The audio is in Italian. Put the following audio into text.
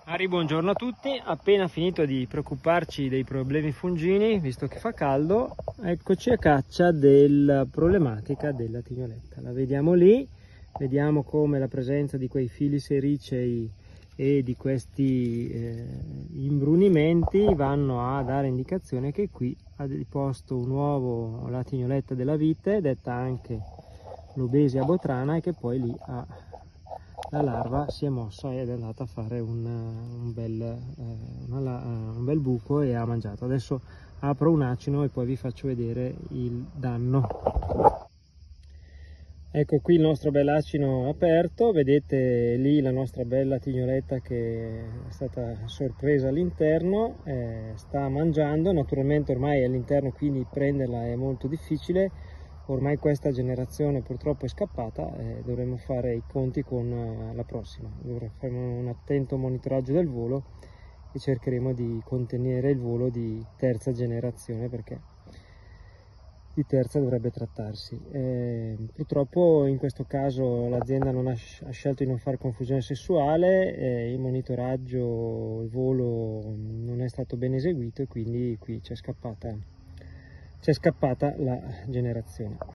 Buongiorno a tutti, appena finito di preoccuparci dei problemi fungini, visto che fa caldo, eccoci a caccia della problematica della tignoletta. La vediamo lì, vediamo come la presenza di quei fili sericei e di questi imbrunimenti vanno a dare indicazione che qui ha posto un uovo la tignoletta della vite, detta anche l'obesia botrana, e che poi lì la larva si è mossa ed è andata a fare un bel buco e ha mangiato. Adesso apro un acino e poi vi faccio vedere il danno. Ecco qui il nostro bell'acino aperto, vedete lì la nostra bella tignoletta che è stata sorpresa all'interno, sta mangiando, naturalmente ormai all'interno quindi prenderla è molto difficile. Ormai questa generazione purtroppo è scappata, dovremo fare i conti con la prossima. Dovremo fare un attento monitoraggio del volo e cercheremo di contenere il volo di terza generazione, perché di terza dovrebbe trattarsi. Purtroppo in questo caso l'azienda ha scelto di non fare confusione sessuale, il monitoraggio, il volo non è stato ben eseguito e quindi qui c'è scappata la generazione.